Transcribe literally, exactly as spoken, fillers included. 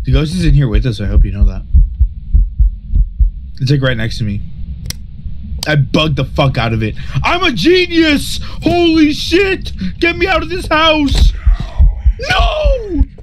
The ghost is in here with us, I hope you know that. It's like right next to me. I bugged the fuck out of it. I'm a genius! Holy shit! Get me out of this house! No!